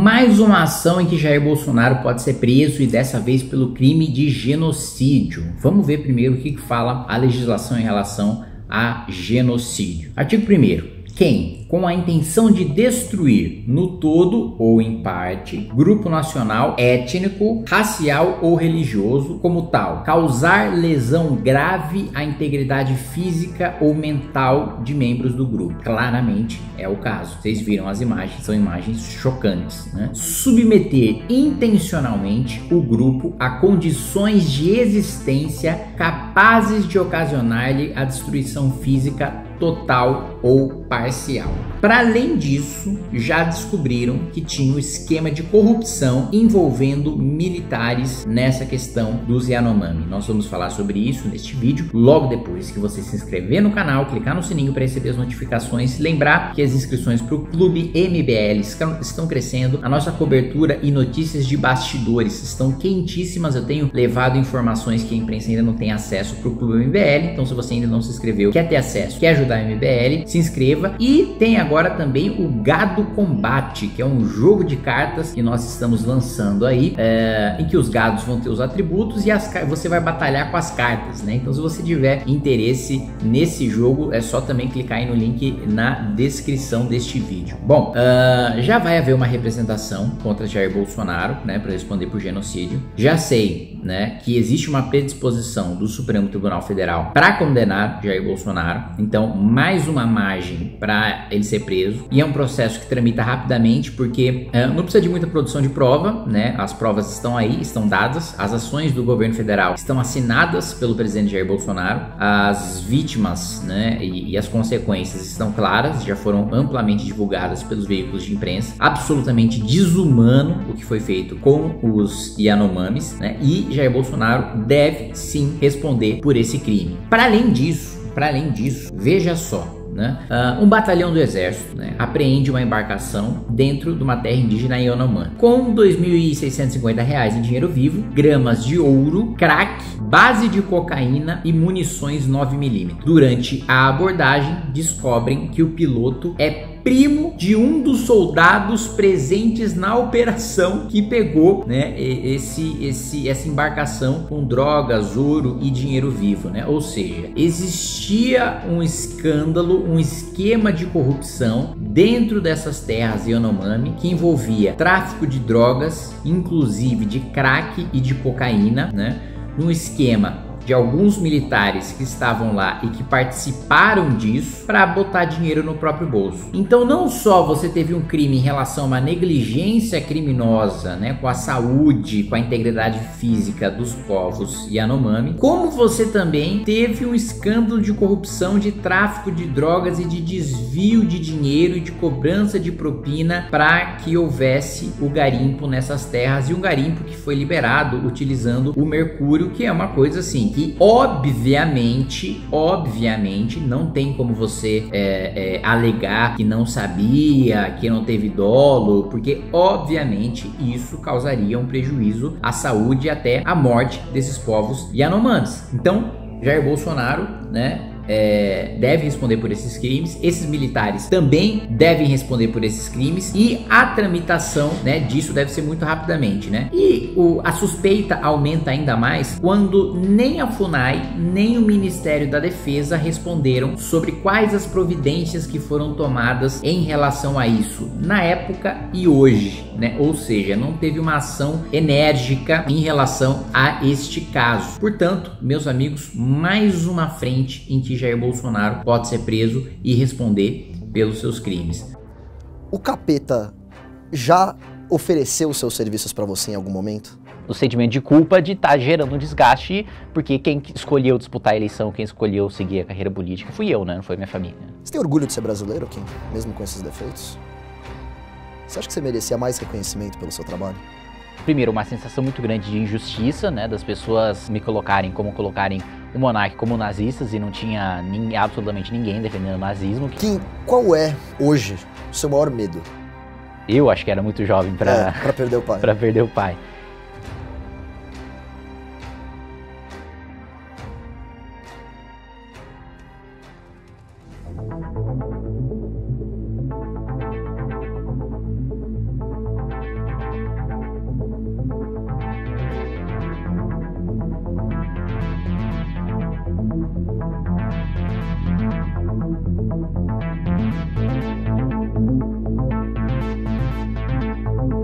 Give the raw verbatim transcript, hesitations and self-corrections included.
mais uma ação em que Jair Bolsonaro pode ser preso e dessa vez pelo crime de genocídio. Vamos ver primeiro o que fala a legislação em relação a genocídio. Artigo primeiro. Quem, com a intenção de destruir no todo ou em parte, grupo nacional, étnico, racial ou religioso, como tal, causar lesão grave à integridade física ou mental de membros do grupo. Claramente é o caso. Vocês viram as imagens, são imagens chocantes, né? Submeter intencionalmente o grupo a condições de existência capazes de ocasionar-lhe a destruição física total ou parcial. Para além disso, já descobriram que tinha um esquema de corrupção envolvendo militares nessa questão dos Yanomami. Nós vamos falar sobre isso neste vídeo, logo depois que você se inscrever no canal, clicar no sininho para receber as notificações, lembrar que as inscrições para o Clube M B L estão crescendo, a nossa cobertura e notícias de bastidores estão quentíssimas. Eu tenho levado informações que a imprensa ainda não tem acesso para o Clube M B L, então se você ainda não se inscreveu, quer ter acesso, quer ajudar a M B L, se inscreva. E tem agora também o Gado Combate, que é um jogo de cartas que nós estamos lançando aí, é, em que os gados vão ter os atributos e as, você vai batalhar com as cartas, né? Então se você tiver interesse nesse jogo, é só também clicar aí no link na descrição deste vídeo. Bom, uh, já vai haver uma representação contra Jair Bolsonaro, né, para responder por genocídio. Já sei, né, que existe uma predisposição do Supremo Tribunal Federal para condenar Jair Bolsonaro, então mais uma margem para ele ser preso, e é um processo que tramita rapidamente porque uh, não precisa de muita produção de prova, né? As provas estão aí, estão dadas, as ações do governo federal estão assinadas pelo presidente Jair Bolsonaro, as vítimas, né, e, e as consequências estão claras, já foram amplamente divulgadas pelos veículos de imprensa. Absolutamente desumano o que foi feito com os Yanomamis, né? E Jair Bolsonaro deve sim responder por esse crime. Para além disso, para além disso, veja só, né? Uh, um batalhão do exército, né, apreende uma embarcação dentro de uma terra indígena Yanomami com dois mil e seiscentos e cinquenta reais em dinheiro vivo, gramas de ouro, crack, base de cocaína e munições nove milímetros. Durante a abordagem, descobrem que o piloto é primo de um dos soldados presentes na operação que pegou, né, esse, esse, essa embarcação com drogas, ouro e dinheiro vivo, né? Ou seja, existia um escândalo, um esquema de corrupção dentro dessas terras Yanomami que envolvia tráfico de drogas, inclusive de crack e de cocaína, né? Num esquema de alguns militares que estavam lá e que participaram disso para botar dinheiro no próprio bolso. Então não só você teve um crime em relação a uma negligência criminosa, né, com a saúde, com a integridade física dos povos Yanomami, como você também teve um escândalo de corrupção, de tráfico de drogas e de desvio de dinheiro e de cobrança de propina para que houvesse o garimpo nessas terras, e um garimpo que foi liberado utilizando o mercúrio, que é uma coisa assim que obviamente, obviamente não tem como você é, é, alegar que não sabia, que não teve dolo, porque obviamente isso causaria um prejuízo à saúde e até à morte desses povos Yanomamis. Então, Jair Bolsonaro, né, É, deve responder por esses crimes. Esses militares também devem responder por esses crimes, e a tramitação, né, disso deve ser muito rapidamente, né? E o, a suspeita aumenta ainda mais quando nem a FUNAI nem o Ministério da Defesa responderam sobre quais as providências que foram tomadas em relação a isso na época e hoje, né? Ou seja, não teve uma ação enérgica em relação a este caso. Portanto, meus amigos, mais uma frente em que Jair Bolsonaro pode ser preso e responder pelos seus crimes. O capeta já ofereceu os seus serviços para você em algum momento? O sentimento de culpa de estar tá gerando um desgaste, porque quem escolheu disputar a eleição, quem escolheu seguir a carreira política fui eu, né? Não foi minha família. Você tem orgulho de ser brasileiro, Kim? Mesmo com esses defeitos? Você acha que você merecia mais reconhecimento pelo seu trabalho? Primeiro, uma sensação muito grande de injustiça, né? Das pessoas me colocarem como colocarem o monarca como nazistas, e não tinha nem, absolutamente ninguém defendendo o nazismo. Kim, qual é, hoje, o seu maior medo? Eu acho que era muito jovem para é, para perder o pai. para perder o pai.